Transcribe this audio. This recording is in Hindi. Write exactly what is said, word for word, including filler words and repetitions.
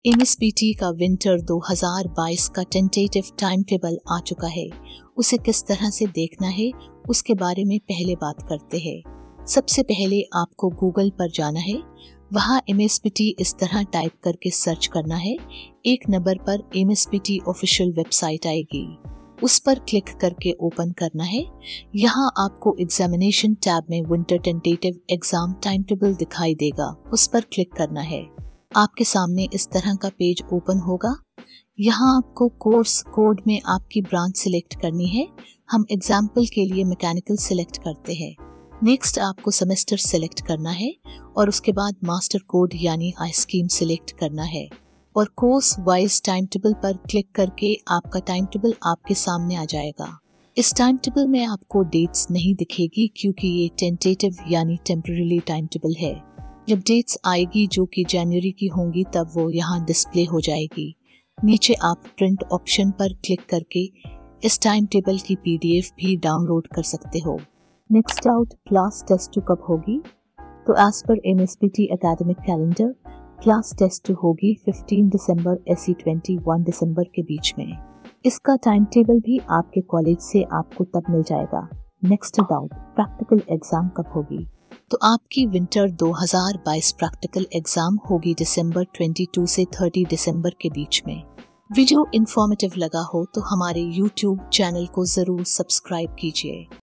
एम एस पी टी का विंटर दो हज़ार बाईस का टेंटेटिव टाइम टेबल आ चुका है। उसे किस तरह से देखना है उसके बारे में पहले बात करते हैं। सबसे पहले आपको गूगल पर जाना है, वहाँ एम एस पी टी इस तरह टाइप करके सर्च करना है। एक नंबर पर M S P T official website आएगी, उस पर क्लिक करके ओपन करना है। यहाँ आपको एग्जामिनेशन टैब में winter tentative exam time table दिखाई देगा, उस पर क्लिक करना है। आपके सामने इस तरह का पेज ओपन होगा। यहाँ आपको कोर्स कोड में आपकी ब्रांच सिलेक्ट करनी है। हम एग्जाम्पल के लिए मैकेनिकल सिलेक्ट करते हैं। नेक्स्ट आपको सेमेस्टर सिलेक्ट करना है और उसके बाद मास्टर कोड यानी आई स्कीम सिलेक्ट करना है और कोर्स वाइज टाइम टेबल पर क्लिक करके आपका टाइम टेबल आपके सामने आ जाएगा। इस टाइम टेबल में आपको डेट्स नहीं दिखेगी क्योंकि ये टेंटेटिव यानी टेम्परेरी टाइम टेबल है। जब डेट्स आएगी जो कि जनवरी की होंगी तब वो यहाँ डिस्प्ले हो जाएगी। नीचे आप प्रिंट ऑप्शन पर क्लिक करके इस टाइम टेबल की पी डी एफ भी डाउनलोड कर सकते हो। Next out class test two कब होगी? तो एज पर M S P T academic calendar class test two होगी पंद्रह दिसंबर ऐसी इक्कीस दिसंबर के बीच में। इसका टाइम टेबल भी आपके कॉलेज से आपको तब मिल जाएगा। नेक्स्ट डाउट प्रैक्टिकल एग्जाम कब होगी? तो आपकी विंटर दो हज़ार बाईस प्रैक्टिकल एग्जाम होगी दिसंबर बाईस से तीस दिसंबर के बीच में। वीडियो इन्फॉर्मेटिव लगा हो तो हमारे यूट्यूब चैनल को जरूर सब्सक्राइब कीजिए।